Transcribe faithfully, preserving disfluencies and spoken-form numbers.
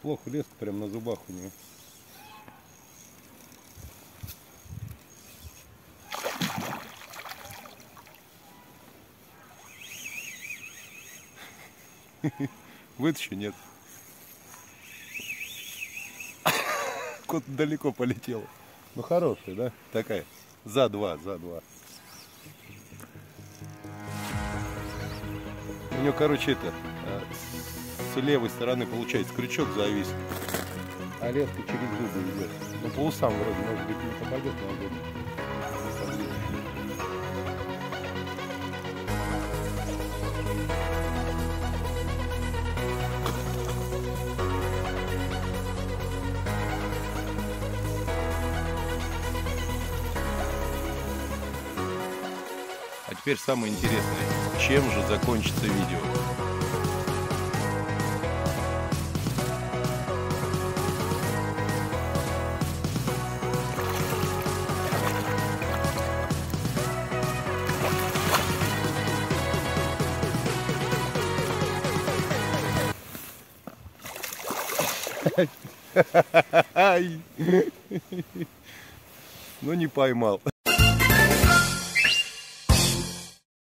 неплохо, леска прям на зубах у него. Вытащи, нет. Кот далеко полетел. Ну хорошая, да? Такая. За два, за два. У него, короче, это с левой стороны получается крючок завис, а леска через зубы идет. Ну по усам вроде, может быть, не попадет, но будет. А теперь самое интересное, чем же закончится видео. Ну не поймал.